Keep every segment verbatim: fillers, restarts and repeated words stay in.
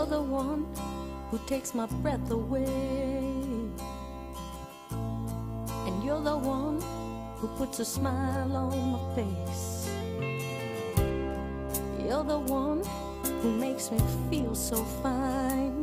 the one who takes my breath away, and you're the one who puts a smile on my face. You're the one who makes me feel so fine,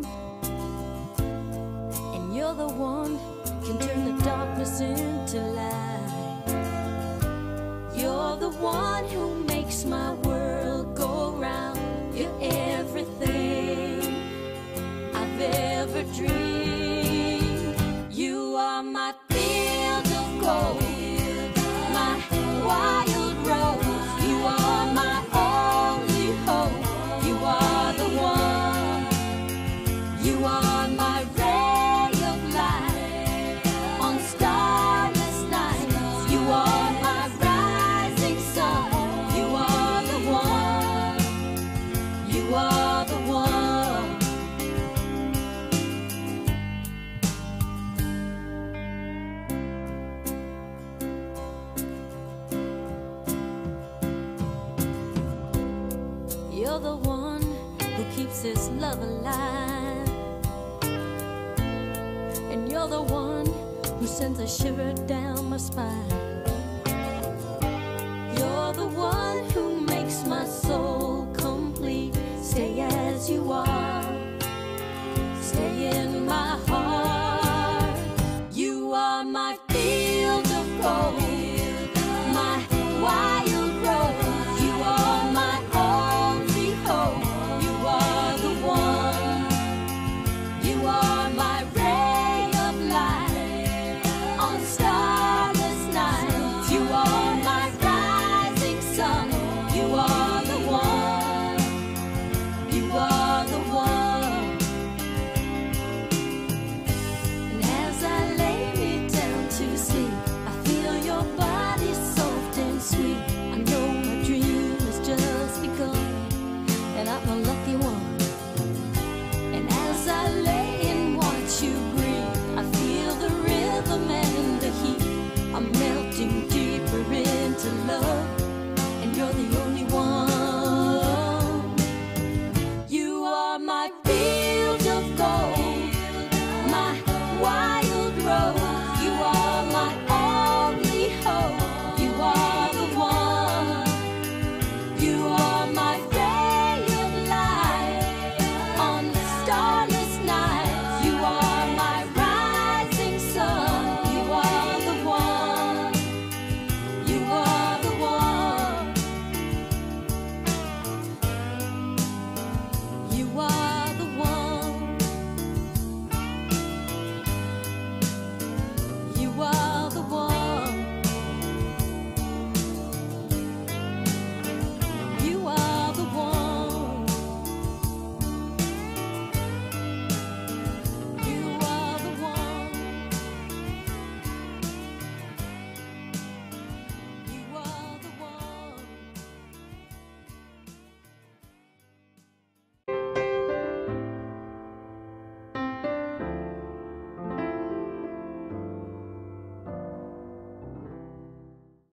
and you're the one who can turn the darkness into light. You're the one who makes my world go round. You're everything I've ever dreamed. You are my field of gold, my wild rose. You are my only hope. You are the one. You are my ray of light on starless nights. You are my rising sun. You are the one. You are the one. You're the one who keeps this love alive, and you're the one who sends a shiver down my spine.